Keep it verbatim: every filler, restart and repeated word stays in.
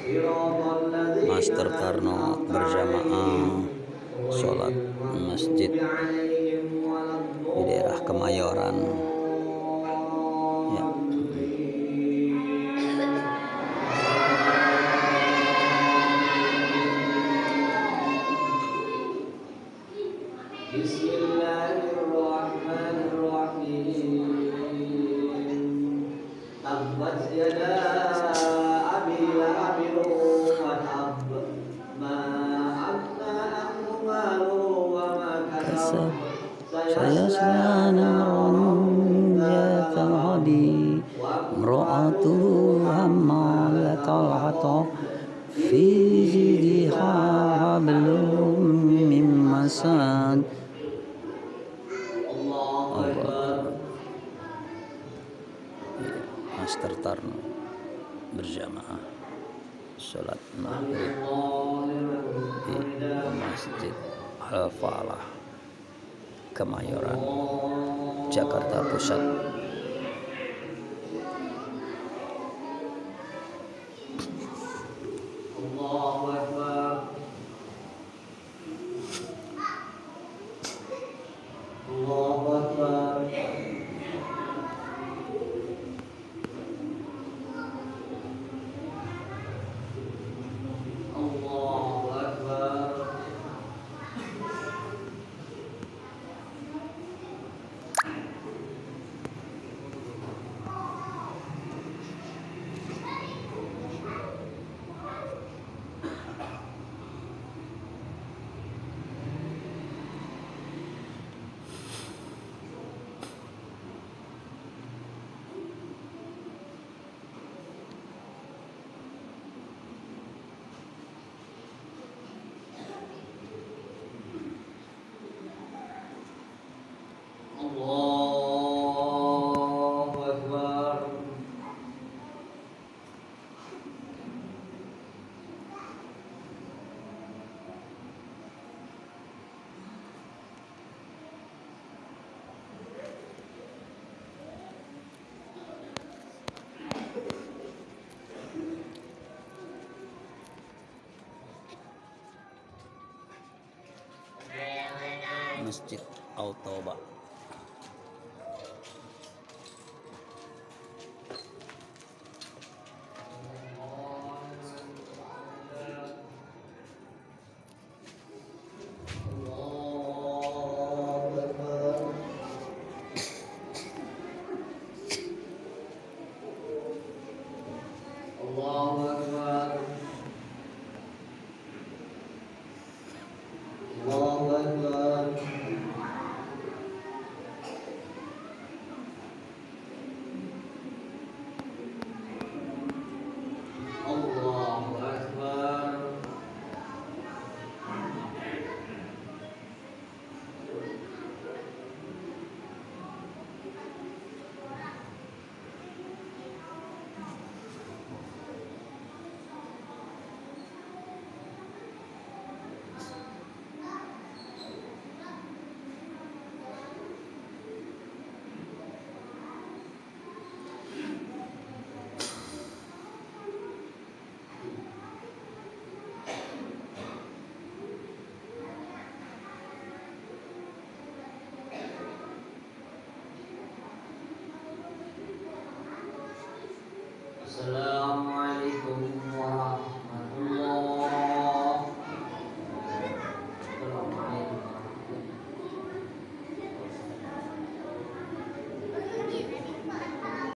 Master Karno berjamaah sholat masjid di daerah Kemayoran ya. Saya selalu jatuh hadi mra'atu hammalatal hatab fi jidha hablum min masad. Allah. Master Tarno berjamaah sholat maghrib di Masjid Al-Falah Kemayoran, Jakarta Pusat. Allahu Akbar. Allahu Akbar. Allahu Akbar. Allahu Akbar. Masjid Al-Tauba. Allahu Akbar. Allahu Akbar. Allahu Akbar. Salam.